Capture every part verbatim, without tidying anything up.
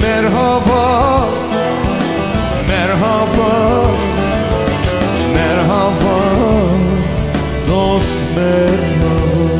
Merhaba, merhaba, merhaba, dost merhaba.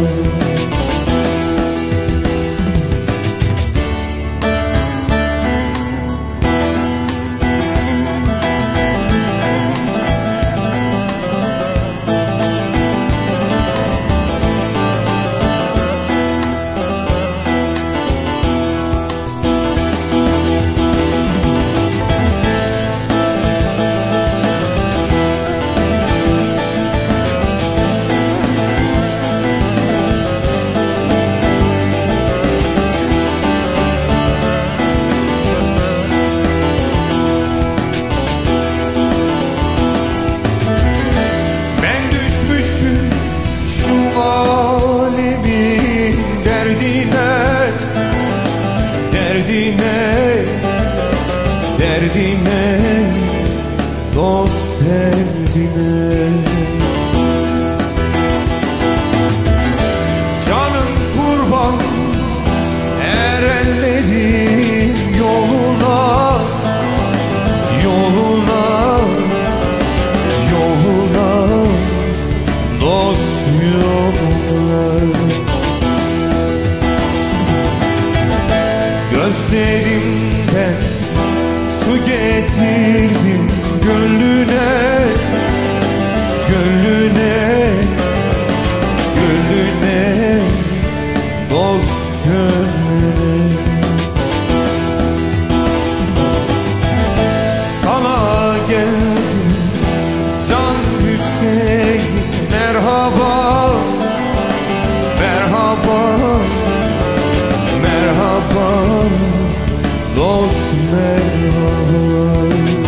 Derdine, derdine, dost derdine. Canım kurban erenlerin yoluna, yoluna, yoluna, dost yoluna. Gözlerimden su getirdim gönlüne, gönlüne, gönlüne, dost gönlüne. Sana geldim can Hüseyin, merhaba, merhaba, merhaba, dost merhaba.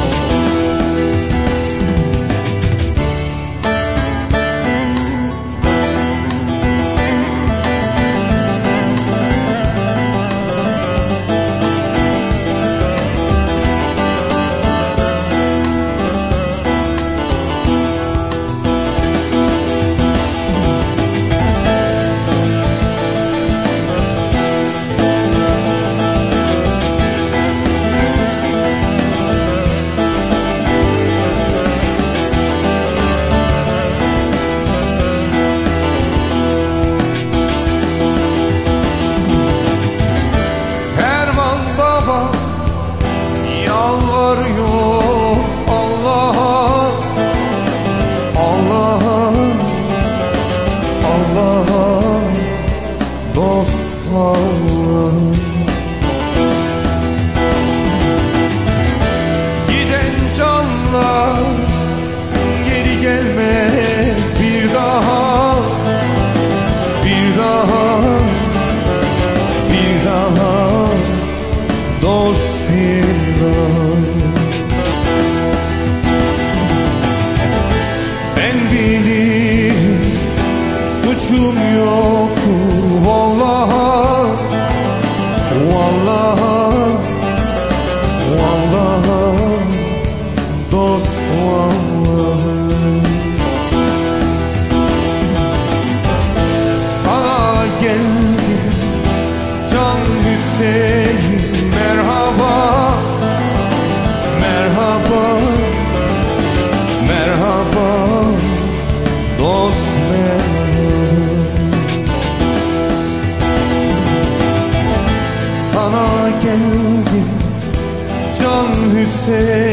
Yalvarıyor Allah'a, Allah'a, Allah'a, dost Allah'a. Giden canlar geri gelmez bir daha, bir daha, bir daha, dost bir daha. Ben bilirim suçum yoktur vallaha, vallaha, vallaha, dost vallaha. Sana geldim can Hüseyin, merhaba, merhaba, merhaba, dost merhaba. Sana geldim can Hüseyin,